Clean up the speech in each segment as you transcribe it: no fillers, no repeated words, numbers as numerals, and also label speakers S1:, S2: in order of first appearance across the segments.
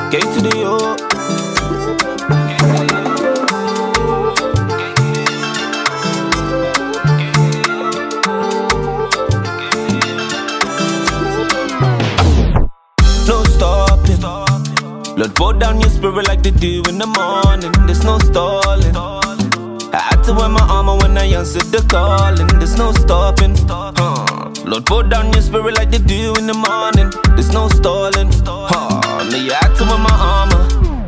S1: K to the O. No stopping. Lord, pour down your spirit like they do in the morning. There's no stalling. I had to wear my armor when I answered the calling. There's no stopping. Lord, pour down your spirit like they do in the morning. There's no stalling. No, you had to wear my armor.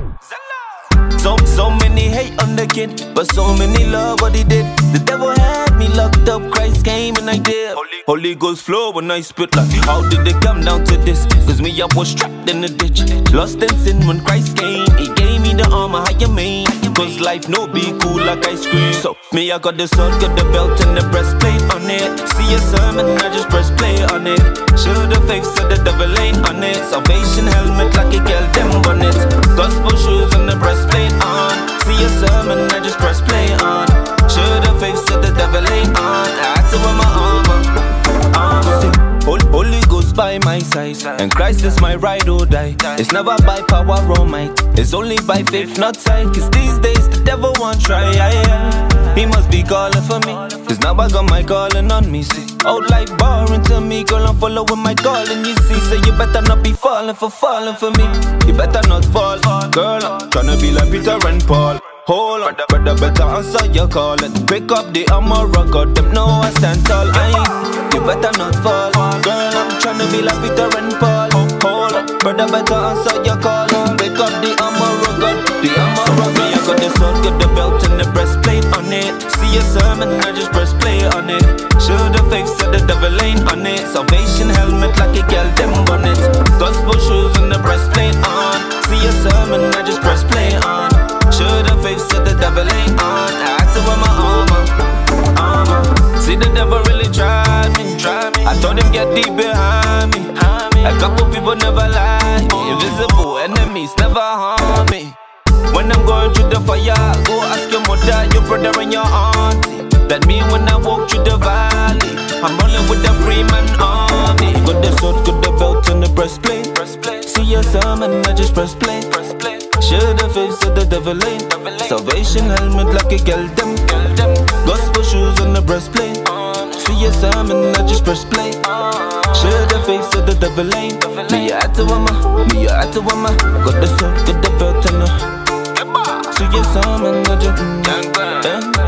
S1: So many hate on the kid, but so many love what he did. The devil had me locked up, Christ came and I did. Holy Ghost flow when I spit like, how did it come down to this? Cause me I was trapped in the ditch, lost in sin when Christ came. He gave me the armor, how you mean? Cause life no be cool like I scream. So me I got the sword, got the belt and the breastplate on it. See a sermon, I just press play on it. Show the faith so the devil ain't on it. Salvation helmet like a girl them bonnet. Gospel shoes and the breastplate on. See a sermon, I just press play on. Show the faith so the devil ain't on. I had to wear my armor. Holy Ghost by my side, and Christ is my ride or die. It's never by power or might, it's only by faith, not sight. Cause these days the devil won't try. He must be calling for me, cause now I got my calling on me. See, old life boring to me, girl, I'm following my calling. You see, so you better not be falling for me. You better not fall, girl, I'm tryna be like Peter and Paul. Hold on, brother, better answer your calling. Pick up the armor, got them know I stand tall. You better not fall, girl, I'm tryna be like Peter and Paul. Hold on, brother, better answer your calling. Pick up the armor, got the armor, me I got the sword, got the belt and the breastplate on it. See a sermon, I just press play on it. Show the faith so the devil ain't on it. Salvation helmet like a girl them bonnet. Gospel shoes and the breastplate on. See a sermon, I just press play on. Show the faith so the devil ain't on. I had to wear my armor. See the devil really tried me. I told him get deep behind me. A couple people never lie. Invisible enemies never harm me. When I'm going through the fire, go ask your mother, your brother and your auntie. That me when I walk through the valley, I'm rolling with the Freeman army. Got the sword, got the belt and the breastplate. See a sermon, I just press play. Show the face of the devil ain't. Salvation helmet like a girl them. Gospel shoes and the breastplate. See a sermon, I just press play. Show the face of the devil ain't. Me I had to wear my. Got the sword, got the belt and the. See a sermon, I just